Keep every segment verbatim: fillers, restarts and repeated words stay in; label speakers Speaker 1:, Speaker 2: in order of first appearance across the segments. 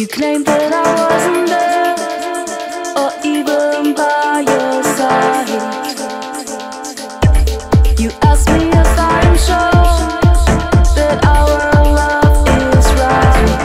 Speaker 1: You claimed that I wasn't there, or even by your side. You asked me if I am sure that our love is right.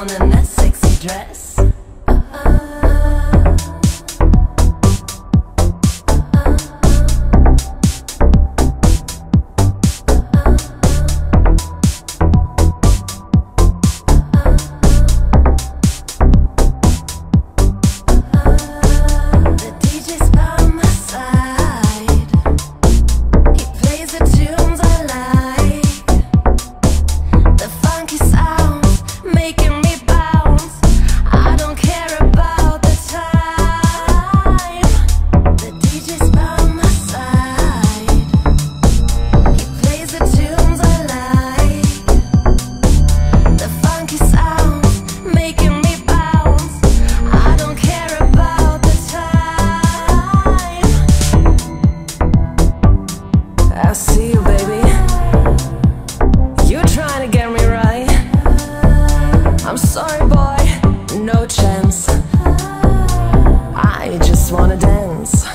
Speaker 1: on in that sexy dress. Making me bounce, I don't care about the time. The D J's by my side. He plays the tunes I like. The funky sounds making me bounce. I don't care about the time. I see you, baby. You trying to get me right. I'm sorry, boy, no chance. I just wanna dance.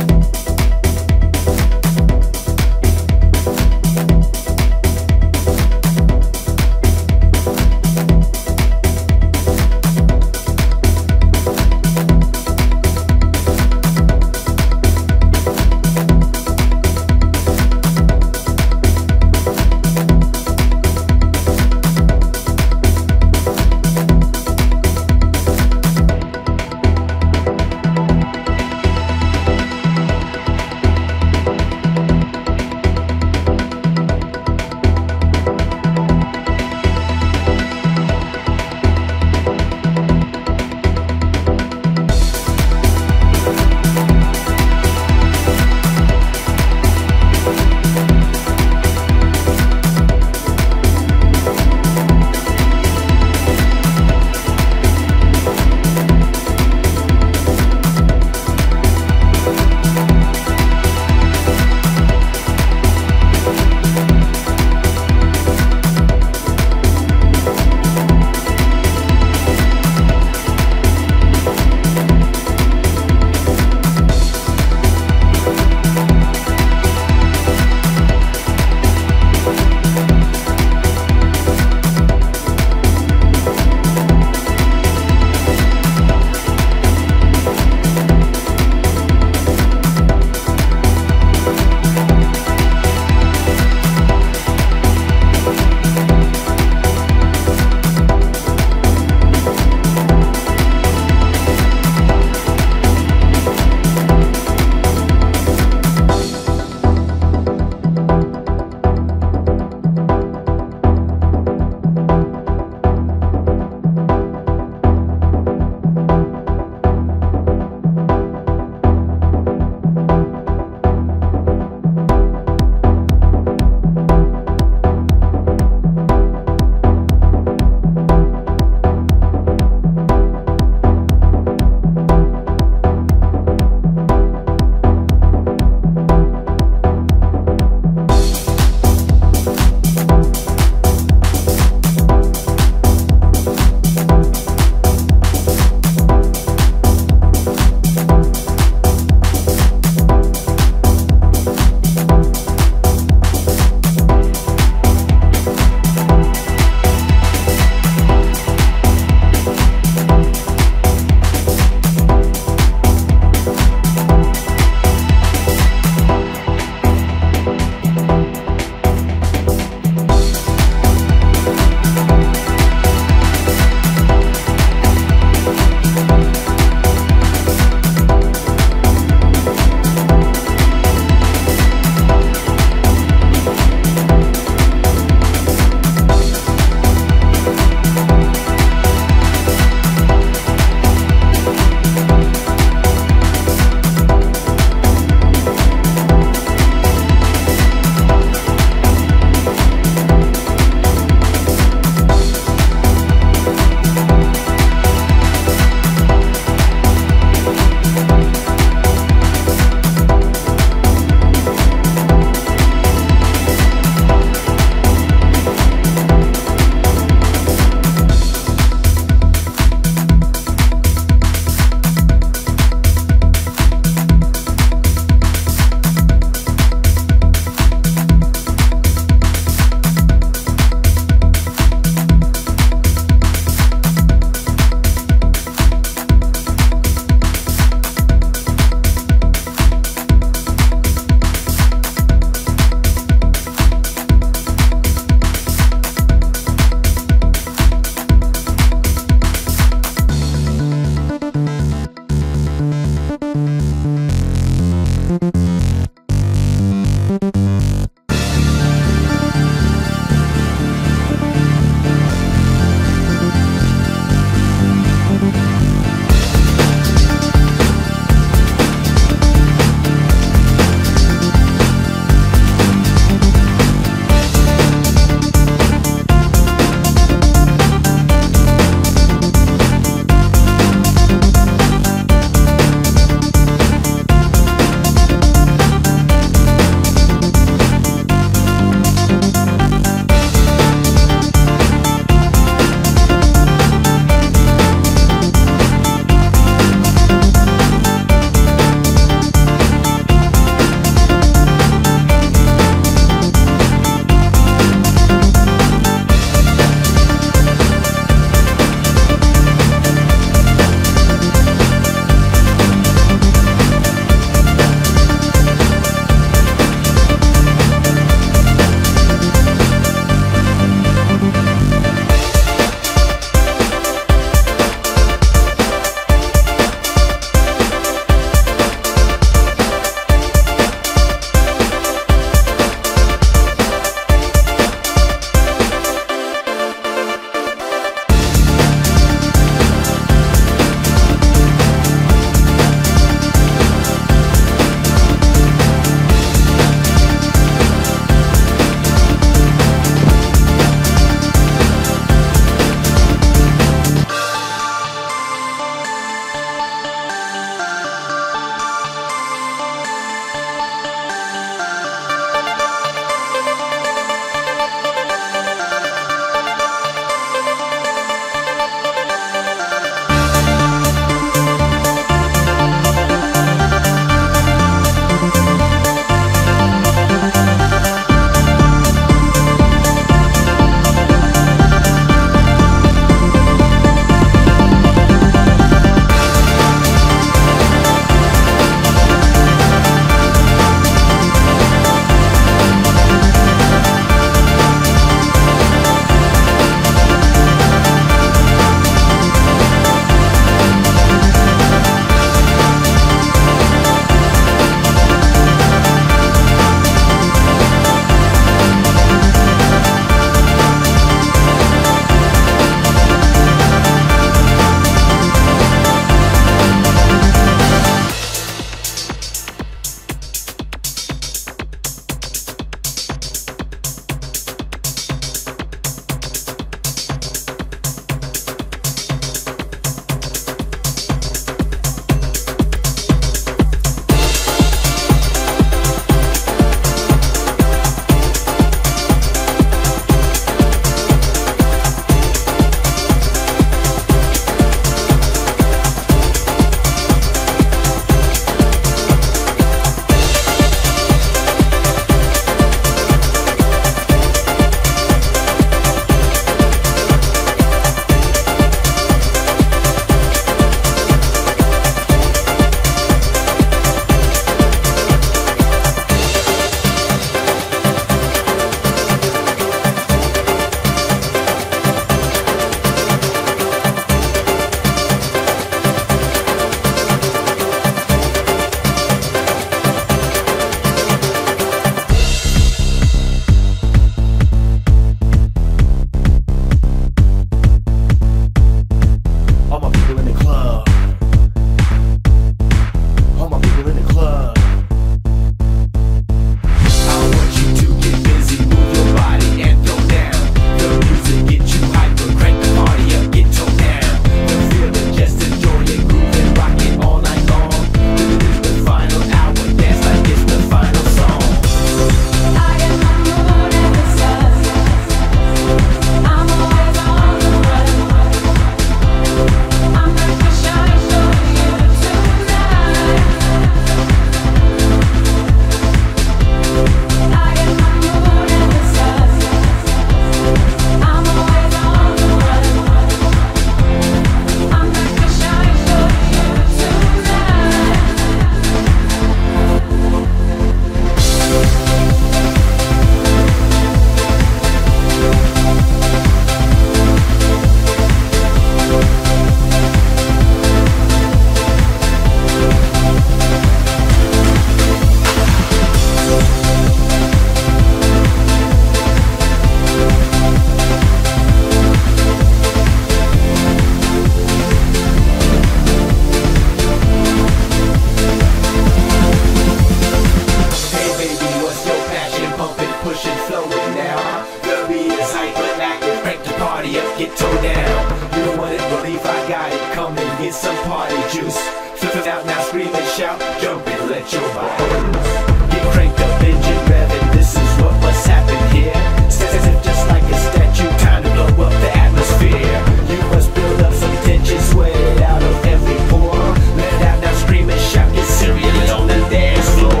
Speaker 2: juice. Flipping out now, scream and shout, jump and let your body loose. Get cranked up, engine revving, this is what must happen here. Says it just like a statue, time to blow up the atmosphere. You must build up some tension, sweat it out of every pore. Let it out now, scream and shout, get serious on the dance floor.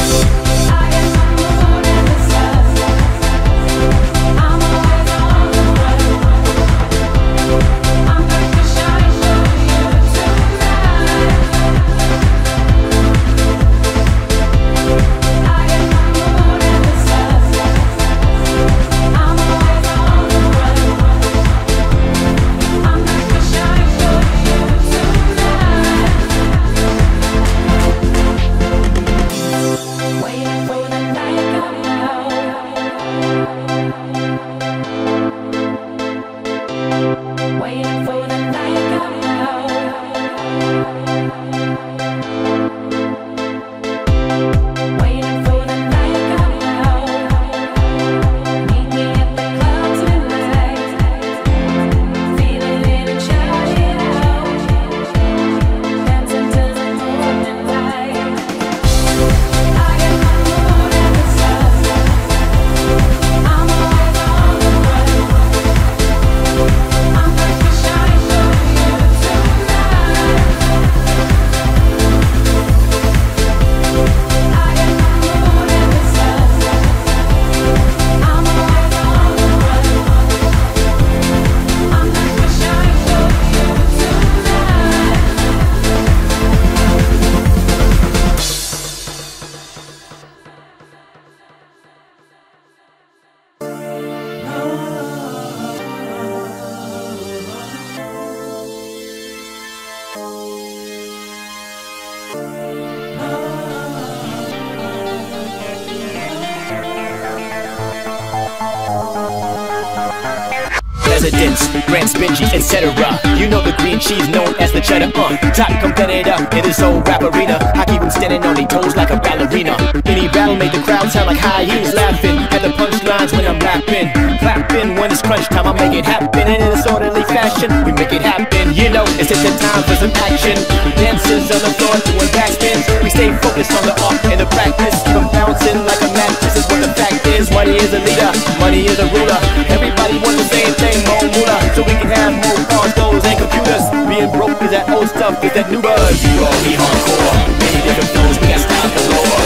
Speaker 3: Presidents, Grants, Benjis, et cetera. You know the green cheese known as the cheddar. Uh, top competitor in this old rap arena. I keep them standing on their toes like a ballerina. Any battle made the crowd sound like hyenas laughing at the punchlines when I'm rapping. Clapping when it's crunch time, I make it happen in a disorderly fashion. We make it happen, you know, it's just the time for some action. Dancers on the floor doing backspins. We stay focused on the art and the practice. Keep them bouncing like a mattress is what the fact is. Money is a leader, money is a ruler. Everybody wants the same thing, more moolah. So we can have more cars, clothes, and computers. Being broke is that old stuff, is that new buzz. You all we hardcore, many different flows, we got style galore.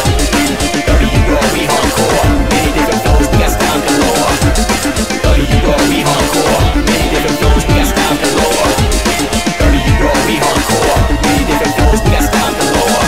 Speaker 3: W all we hardcore, many different flows, we got style galore. W all we hardcore, many different flows, we got style galore. W all we hardcore, many different flows, we got style galore.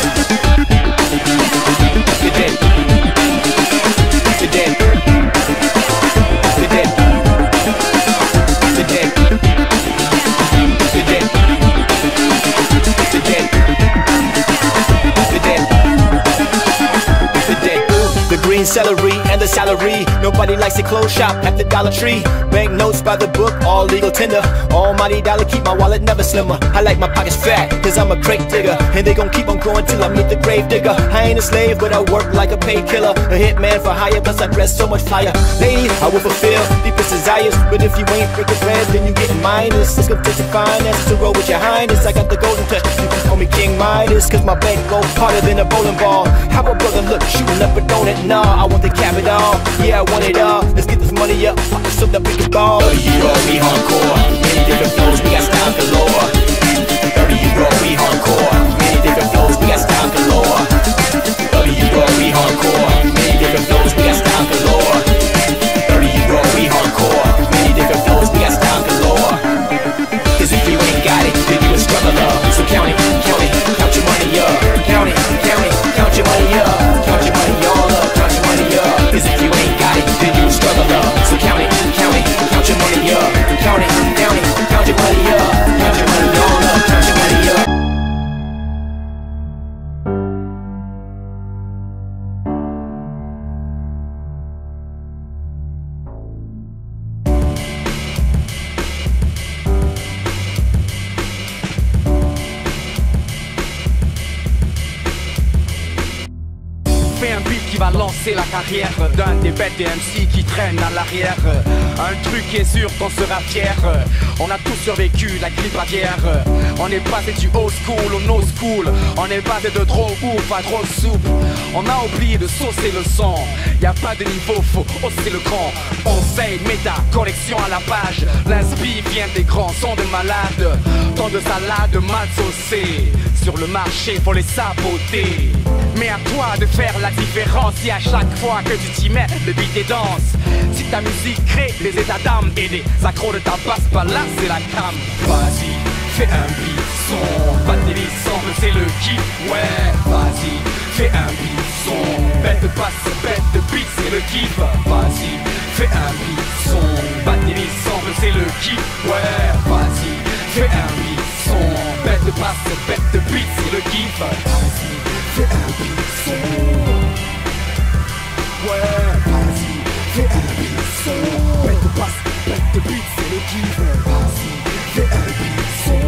Speaker 3: You did. You did. You did. You did. You did. You did. You did. You did. The green celery and the salary. Nobody likes to close shop at the Dollar Tree. Bank notes by the book, all legal tender. Almighty dollar, keep my wallet never slimmer. I like my pockets fat, cause I'm a crate digger. And they gon' keep on growing till I meet the grave digger. I ain't a slave, but I work like a paid killer. A hitman for hire, plus I dress so much flyer. Ladies, I will fulfill deepest desires. But if you ain't breaking bread, then you get minus. It's gonna take your finances to roll with your highness. I got the golden touch, you can call me King Midas. Cause my bank go harder than a bowling ball. How a brother look, shooting up a donut? Nah, I want the capital, yeah, I want it all. Let's get this money up, so that we can ball. W all we hardcore, many different flows, we got style galore. W all we hardcore, many different flows, we got style galore. W all we hardcore, many different flows, we got style galore. W all we hardcore, many different flows, we got style galore. Cause if you ain't got it, then you a struggler. So count it, count it, count your money up. Count it, count it, count your money up. Count your money all up, count your money up. Cause if you ain't got it, then you a struggler. So count it, count it, count your money up. Count it, count it, count your money
Speaker 4: va lancer la carrière d'un des bêtes des M C qui traîne à l'arrière. Un truc qui est sûr, t'en seras fier. On a tous survécu la grippe aviaire. On est passé du old school au no school. On est passé de trop ouf à trop soupe. On a oublié de saucer le son. Y a pas de niveau, faut hausser le cran. On sait méta, collection à la page. L'inspi vient des grands sons de malades. Tant de salades mal saucées. Sur le marché, faut les saboter. Mais à toi de faire la différence. Si à chaque fois que tu t'y mets, le beat et danse. Si ta musique crée les états d'âme et les accros de ta basse, pas là c'est la cam. Vas-y, fais un beat son. Pas de décembre, c'est le kiff. Ouais, vas-y, fais un beat son. Bête de basse, bête de beat, c'est le kiff. Vas-y, fais un beat son. Pas de décembre, c'est le kiff. Ouais, vas-y, fais un beat son. Bête de basse, bête de beat, c'est le kiff. Vas-y, fais un beat son. Ouais, vas-y, fais un beat son. Bête de basse, bête de beat, c'est le kiff. Vas-y, fais un beat son.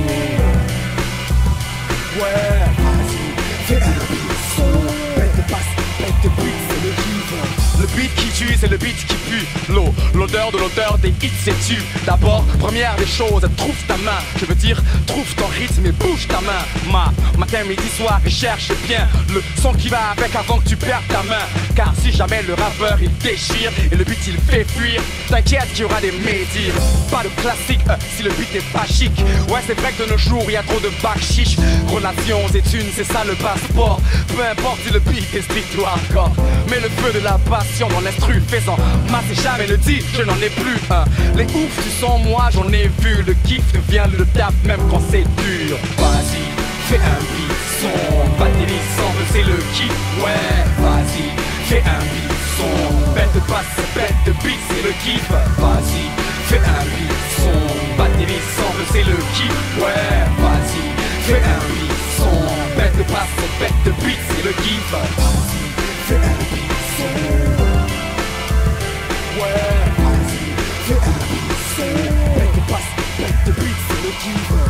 Speaker 4: Ouais, vas-y, fais un beat son. Bête de basse, bête de beat, c'est le kiff. Le beat qui tue, c'est le beat qui pue. L'eau, l'odeur de l'odeur des hits, c'est tu. D'abord, première des choses, trouve ta main. Je veux dire, trouve ton rythme et bouge ta main. Ma, matin, midi, soir, et cherche bien le son qui va avec avant que tu perdes ta main. Car si jamais le rappeur il déchire et le beat il fait fuir, t'inquiète qu'il y aura des médires. Pas de classique euh, si le beat n'est pas chic. Ouais, c'est vrai que de nos jours il y a trop de bac chiche. Relations et thunes, c'est ça le passeport. Peu importe si le beat est strict ou hardcore. Mais le feu de la passion dans l'instru faisant masse et jamais le dit, je n'en ai plus un. Les oufs du son, moi j'en ai vu. Le kiff devient le tap même quand c'est dur. Vas-y, fais un beat son. Pas de décembre, c'est le kiff. Ouais, vas-y, fais un beat son. Bête de basse, bête de beat, c'est le kiff. Vas-y, fais un beat son. Pas de décembre, c'est le kiff. Ouais, vas-y, fais un beat son. Bête de basse, bête de beat, c'est le kiff. Vas-y, fais un beat son. Ouais, vas-y, fais un beat son. Bête de basse, bête de beat, c'est le kiff.